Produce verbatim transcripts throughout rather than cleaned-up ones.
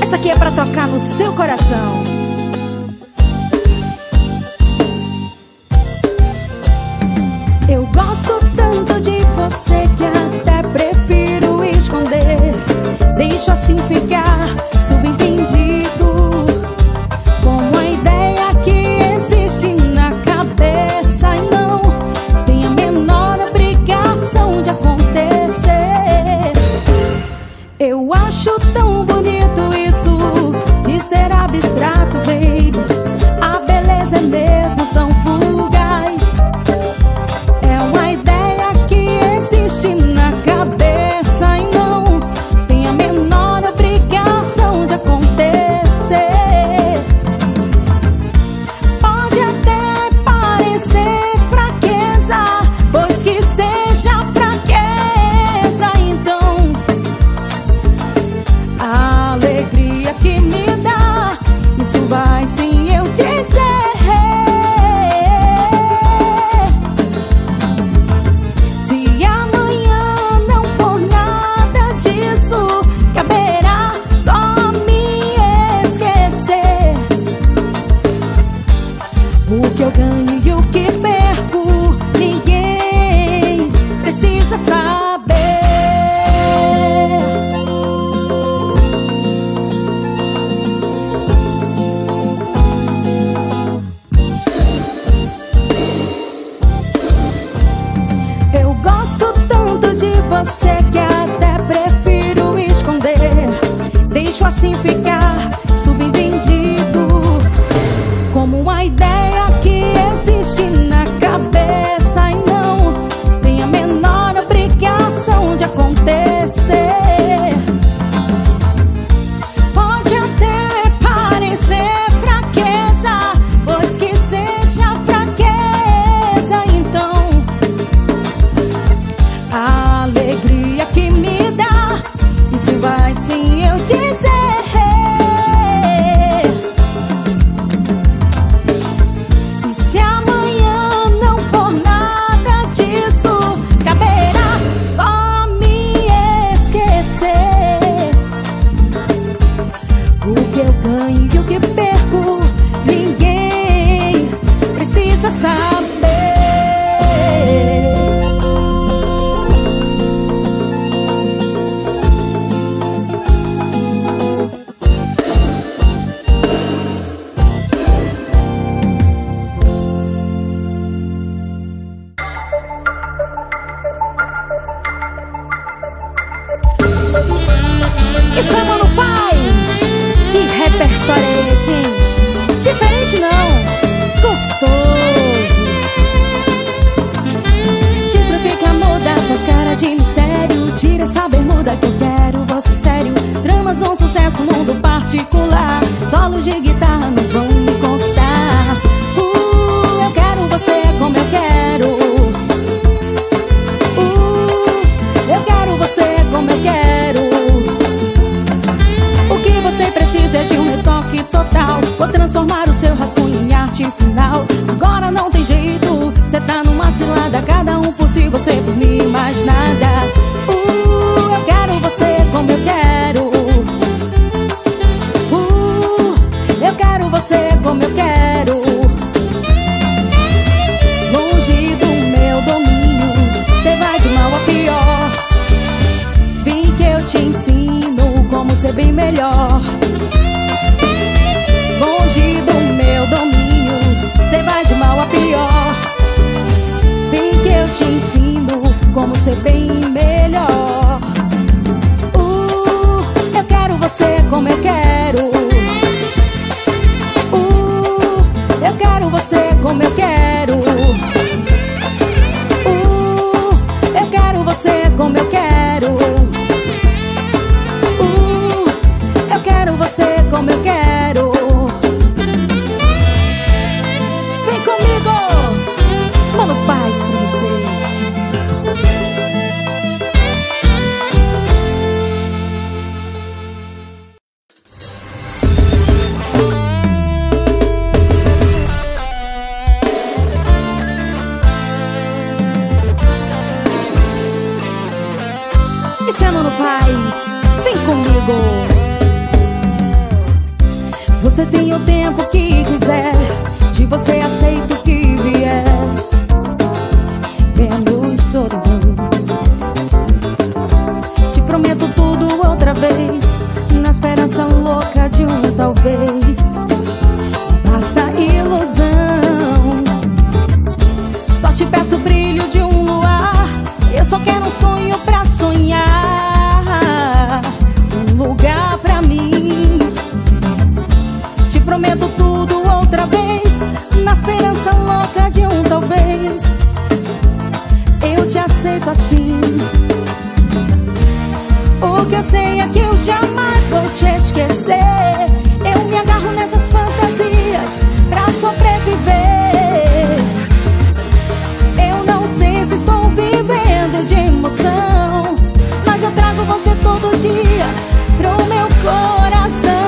Essa aqui é pra tocar no seu coração. Eu gosto tanto de você que até prefiro esconder. Deixo assim ficar subentendido, como a ideia que existe na cabeça e não tem a menor obrigação de acontecer. Eu acho tão bonito isso de ser abstrato, baby. A beleza é mesmo tão fugaz. É uma ideia que existe na cabeça e não tem a menor obrigação de acontecer. Pode até parecer fraqueza, pois que seja fraqueza, então a alegria que me dá, isso vai sim eu dizer. Se amanhã não for nada disso, caberá só me esquecer. O que eu ganho e o que perco, ninguém precisa saber. Eu gosto tanto de você que até prefiro esconder. Deixo assim ficar subentendido, como uma ideia que existe na cabeça e não tem a menor obrigação de acontecer. Pode até parecer fraqueza, pois que seja fraqueza, então a alegria que me dá, isso vai sim eu dizer. E se amanhã não for nada disso, caberá só me esquecer. O que eu ganho e o que perco, ninguém precisa saber. Isso é Mano Paz. Que repertório é esse, hein? Diferente não, gostoso. Desfica a moda, faz cara de mistério. Tira essa bermuda que eu quero você sério. Dramas um sucesso, mundo particular. Solos de guitarra não vão me conquistar. Uh, eu quero você como eu quero. Uh, eu quero você como eu quero. O que você precisa é de um retoque total. Vou transformar o seu rascunho em arte final. Agora não tem jeito, cê tá numa cilada. Cada um por si, você por mim, mais nada. Uh, eu quero você como eu quero. Uh, eu quero você como eu quero. Longe do meu domínio, cê vai de mal a pior. Vem que eu te ensino como ser bem melhor. Longe do meu domínio, cê vai de mal a pior. Vem que eu te ensino como ser bem melhor. Uh, eu quero você como eu quero. Uh, eu quero você como eu quero. Uh, eu quero você como eu quero. Uh, eu quero você como eu quero. Vem comigo, Mano Paz pra você. Isso é Mano Paz, vem comigo. Você tem o tempo que quiser, de você aceito o que vier, menos solidão. Te prometo tudo outra vez, na esperança louca de um talvez. Basta ilusão. Só te peço o brilho de um luar, eu só quero um sonho pra sonhar, um lugar pra mim. Te prometo tudo outra vez, na esperança louca de um talvez. Eu te aceito assim. O que eu sei é que eu jamais vou te esquecer. Eu me agarro nessas fantasias pra sobreviver. Eu não sei se estou vivendo de emoção, mas eu trago você todo dia pro meu coração.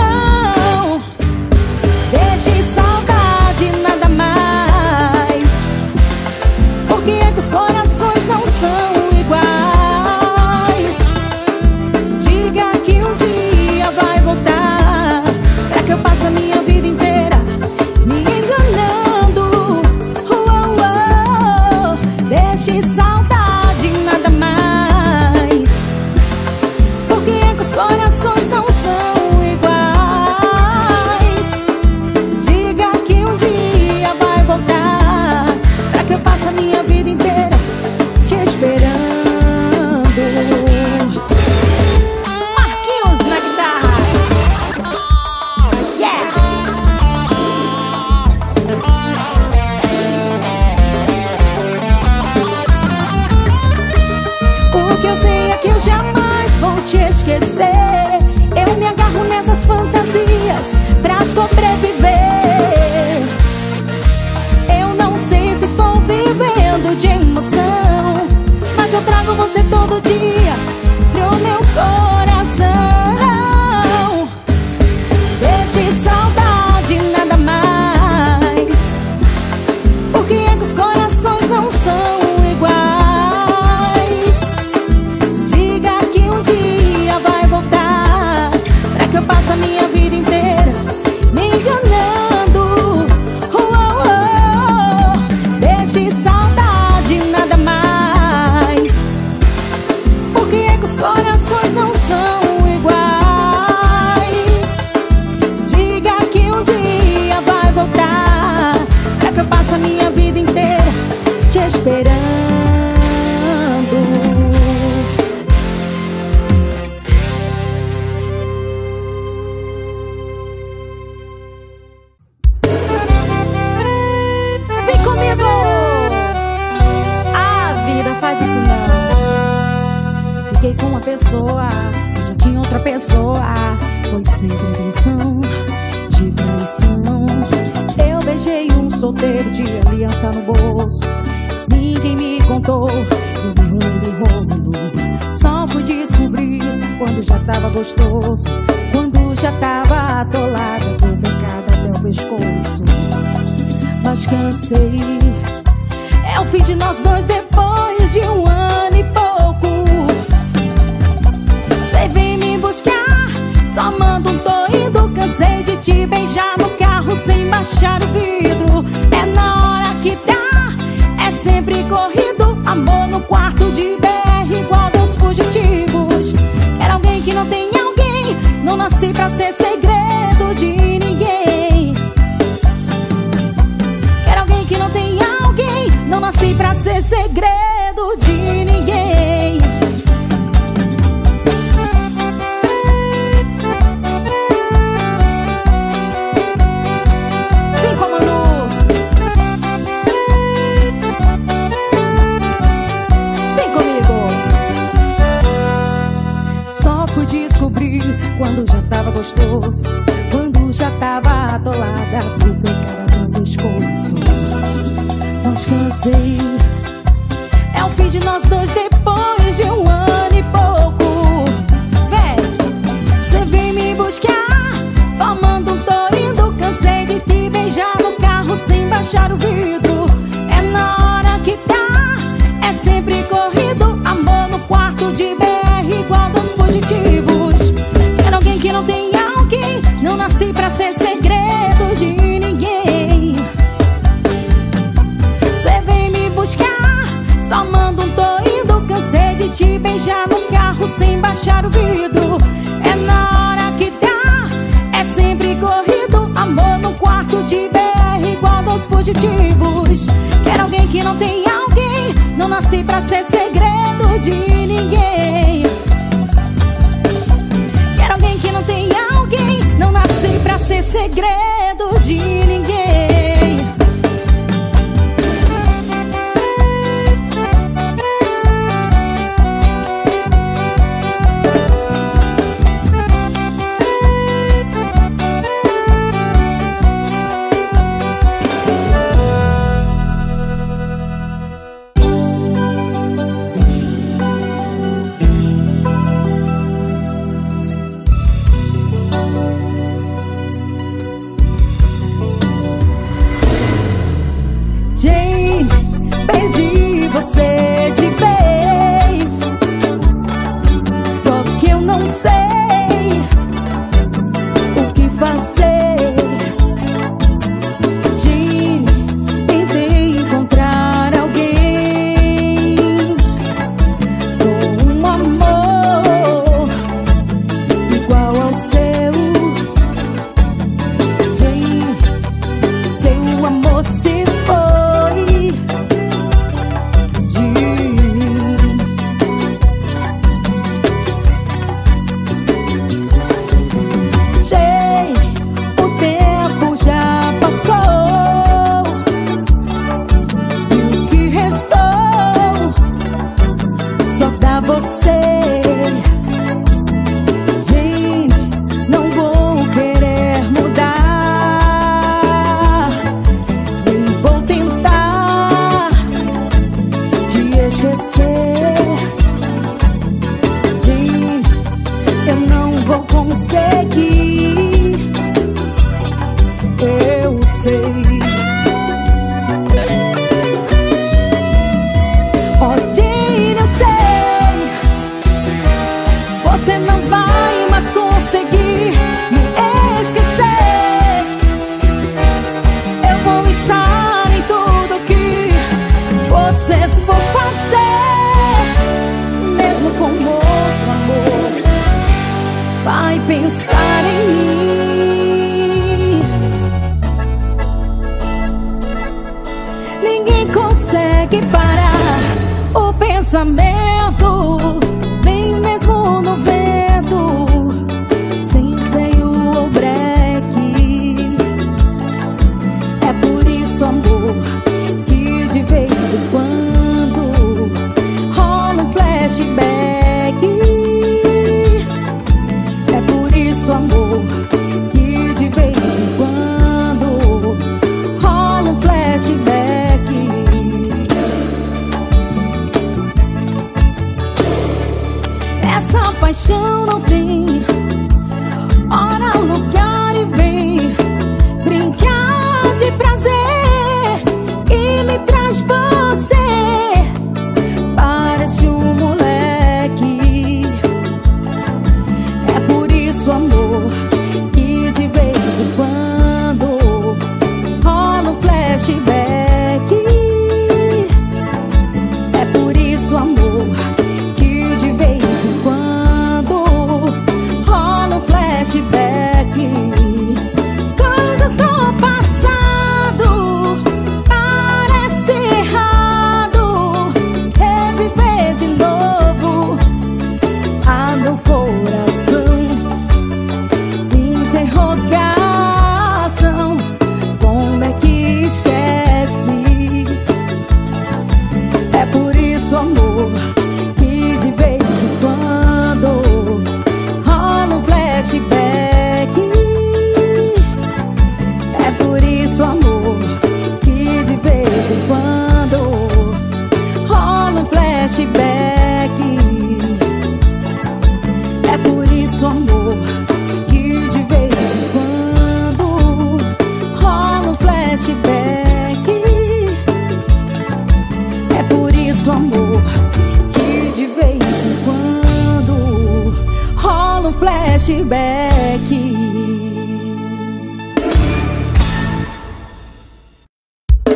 Deixe saudade, nada mais. Por que é que os corações não são iguais? Diga que um dia vai voltar, pra que eu passe a minha vida inteira me enganando. Oh, oh, oh. Deixe saudade, nada mais. Por que é que os corações não são iguais? Diga que um dia vai voltar, pra que eu passe a minha vida inteira te esperando. Marquinhos na guitarra. Yeah! O que eu sei é que eu jamais vou te esquecer. Eu me agarro nessas fantasias pra sobreviver. Eu não sei se estou vivendo de emoção, mas eu trago você todo dia pro meu coração. Deixe saudade, nada mais. Por que é que os corações não são iguais? Diga que um dia vai voltar, pra que eu passe a minha vida inteira me enganando. Oh, oh, oh. Deixe saudade, nada mais. Por que é que os corações não são iguais? Diga que um dia vai voltar, pra que eu passe a minha vida inteira te esperando. Vem comigo! A vida faz isso não. Fiquei com uma pessoa, já tinha outra pessoa. Foi sem pretensão de traição. Eu beijei um solteiro de aliança no bolso. Ninguém me contou, eu me enrolei no rolo. Só fui descobrir quando já tava gostoso, quando já tava atolada do pecado até o pescoço. Mas cansei, é o fim de nós dois depois de um ano e pouco. Cê vem me buscar, só manda um tô indo. Cansei de te beijar no carro sem baixar o vidro. É na hora que dá, é sempre corrido. Amor no quarto de B R igual dos fugitivos. Quero alguém que não tem alguém, não nasci pra ser segredo de ninguém. Quero alguém que não tem alguém, não nasci pra ser segredo de ninguém. Vem com a Manu. Vem comigo. Só fui descobrir quando já tava gostoso, quando já tava atolada do pecado até o pescoço. Mas cansei, é o fim de nós dois depois de um ano e pouco. Vem, cê vem me buscar, só manda um tô indo. Cansei de te beijar no carro sem baixar o vidro. É na hora que dá, é sempre corrido. Amor no quarto de B R igual dos fugitivos. Quero alguém que não tem alguém, não nasci pra ser beijar no carro sem baixar o vidro. É na hora que dá, é sempre corrido. Amor no quarto de B R igual dos fugitivos. Quero alguém que não tem alguém. Não nasci pra ser segredo de ninguém. Quero alguém que não tem alguém. Não nasci pra ser segredo de ninguém. Você de vez, só que eu não sei o que fazer. Jane, tentei encontrar alguém com um amor igual ao seu. Jane, seu amor se foi. Você, Jane, não vou querer mudar, nem vou tentar te esquecer. Jane, eu não vou conseguir, eu sei. Oh, Jane, eu sei. Você não vai mais conseguir me esquecer. Eu vou estar em tudo que você for fazer. Mesmo com outro amor, vai pensar em mim. Ninguém consegue parar o pensamento. Vem mesmo no vento, sem freio ou breque. É por isso, amor, que de vez em quando rola um flashback. É por isso, amor, que de vez em quando rola um flashback. Essa paixão não tem hora, lugar e vem brincar de prazer e me traz você. Parece um moleque. É por isso, amor, que de vez em quando rola um flashback. É por isso, amor, que de vez em quando rola um flashback. Coisas do passado, parece errado reviver de novo. Há no coração interrogação. Como é que esquece? É por isso, amor, que de vez em quando rola um flashback. É por isso, amor, que de vez em quando rola um flashback. É por isso, amor, que de vez em quando rola um flashback. É por isso, amor, que de vez em quando rola um flashback.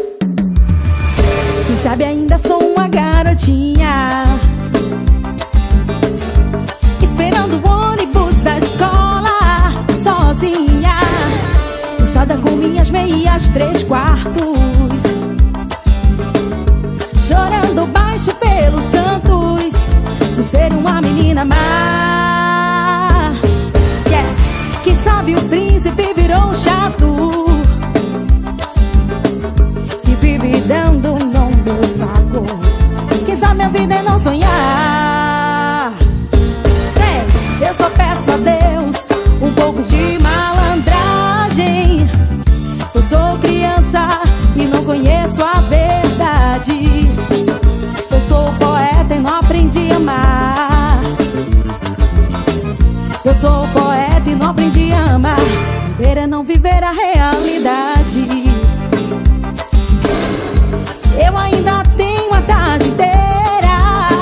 Quem sabe ainda sou uma garotinha dias três quartos, chorando baixo pelos cantos, por ser uma menina má, yeah. Que sabe o príncipe virou um chato, que vive dando no meu saco. Quem sabe a vida é não sonhar. Hey, eu só peço a Deus um pouco de malandragem. Eu sou criança e não conheço a verdade. Eu sou poeta e não aprendi a amar. Eu sou poeta e não aprendi a amar. Viver é não viver a realidade. Eu ainda tenho a tarde inteira.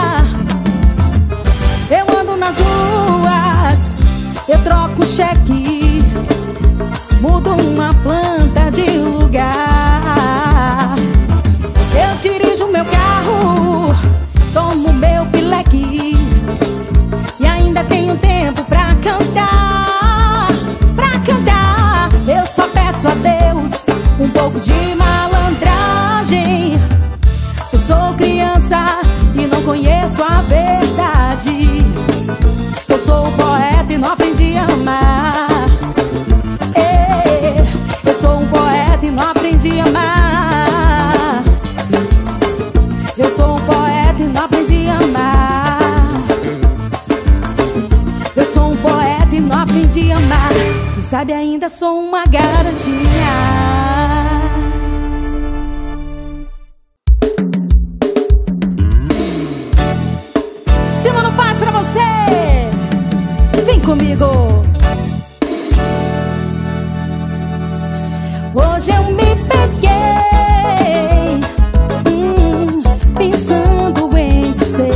Eu ando nas ruas, eu troco cheque, mudo uma planta de lugar. Eu dirijo meu carro, tomo meu pileque, e ainda tenho tempo pra cantar, pra cantar. Eu só peço a Deus um pouco de malandragem. Eu sou criança e não conheço a verdade. Eu sou poeta e não aprendi a amar. Eu sou um poeta e não aprendi a amar. Eu sou um poeta e não aprendi a amar. Eu sou um poeta e não aprendi a amar. Quem sabe ainda sou uma garotinha. Semana Paz pra você. Vem comigo. Hoje eu me peguei hum, pensando em você.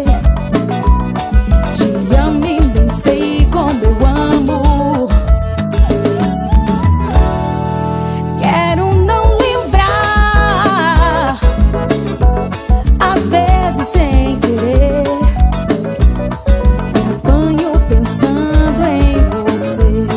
Te amo e nem sei como eu amo. Quero não lembrar, às vezes sem querer. Me apanho pensando em você.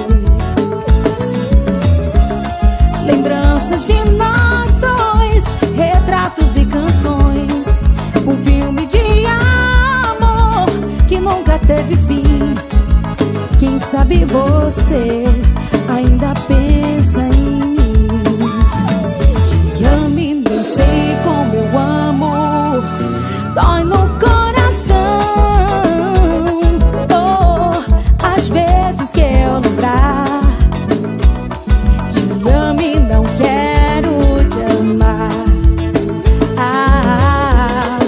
Lembranças de nós dois, retratos e canções, um filme de amor que nunca teve fim. Quem sabe você ainda pensa em mim. Te amo e nem sei como eu amo. Dói no coração, oh, às vezes que eu lembrar. Te amo e não quero te amar. Ah,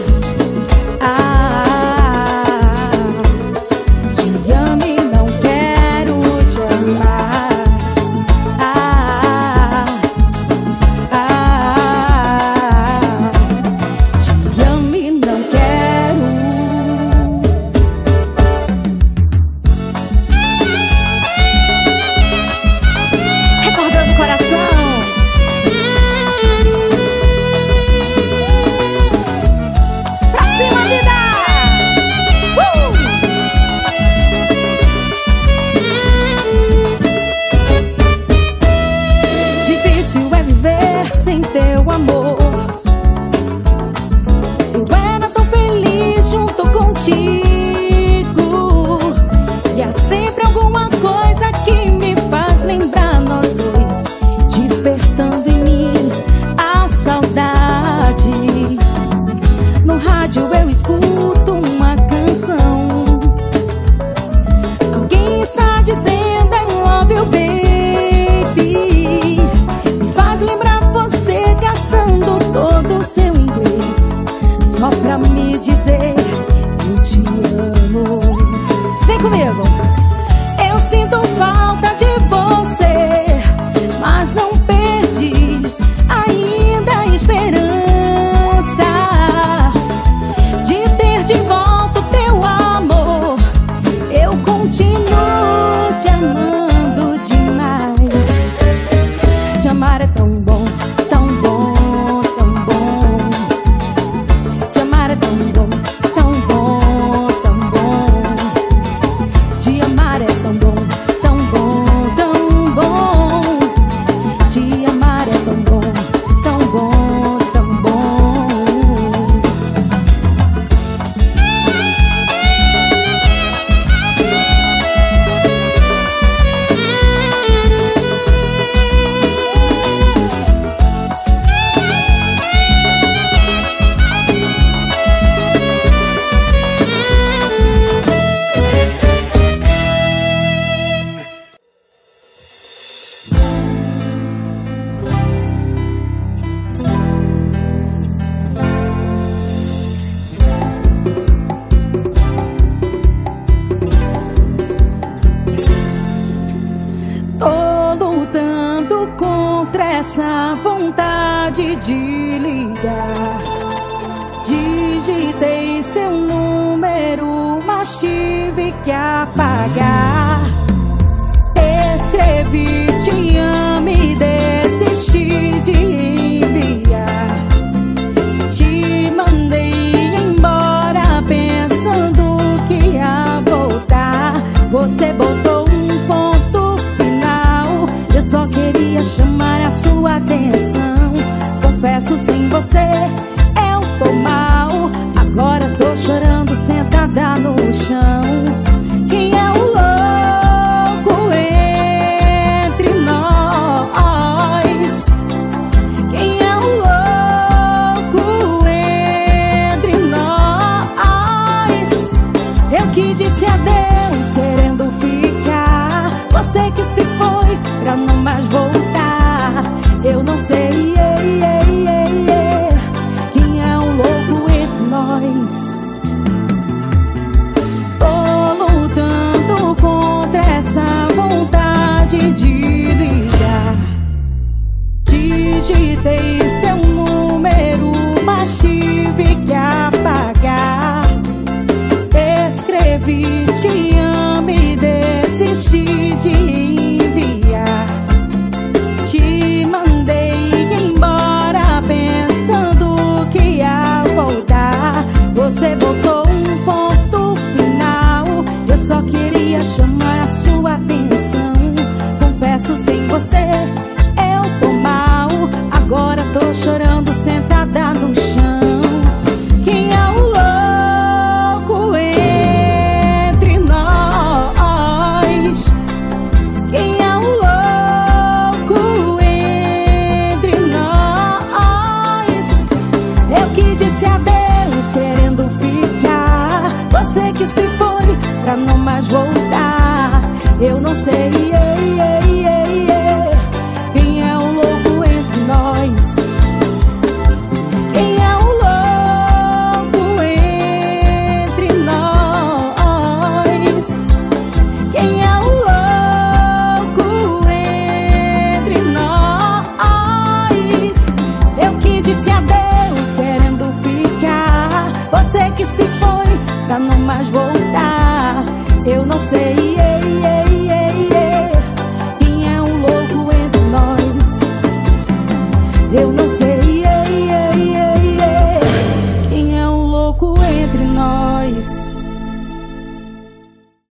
ah, te amo e não quero te amar. Ah, ah, te amo e não quero. Recordando o coração. Pra cima, vida! Uh! Difícil é viver sem teu amor. Eu era tão feliz junto contigo, e há sempre alguma coisa que me faz lembrar nós dois, despertando em mim a saudade. No rádio eu escuto uma canção, alguém está dizendo I love you baby. Me faz lembrar você gastando todo o seu inglês só pra me dizer eu te amo. Vem comigo. Eu sinto falta de você, mas não perdi ainda a esperança de ter de volta o teu amor. Eu continuo te amando demais. Te amar é tão bom, tão bom, tão bom. Te amar é tão bom, de ligar. Digitei seu número, mas tive que apagar. Escrevi te amo e desisti de enviar. Te mandei embora pensando que ia voltar. Você botou um ponto final, eu só queria chamar a sua atenção. Confesso, sem você eu tô mal. Agora tô chorando sentada no chão. Quem é o louco entre nós? Quem é o louco entre nós? Eu que disse adeus querendo ficar, você que se foi pra não mais voltar. Eu não sei, yeah, yeah, yeah, yeah, quem é o louco entre nós. Tô lutando contra essa vontade de ligar. Digitei seu número, mas tive que apagar. Escrevi te amo e desisti de enviar. Te mandei embora pensando que ia voltar. Você botou um ponto final, eu só queria chamar a sua atenção. Confesso, sem você eu tô mal. Agora tô chorando sentada no chão. Quem é o louco entre nós? Quem é o louco entre nós? Eu que disse adeus querendo ficar, você que se foi pra não mais voltar. Eu não sei, yeah, yeah, yeah, yeah, quem é o louco entre nós? Quem é o louco entre nós? Quem é o louco entre nós? Eu que disse adeus querendo ficar, você que se foi pra não mais voltar. Eu não sei, yeah, yeah, yeah, yeah, quem é o louco entre nós? Eu não sei, yeah, yeah.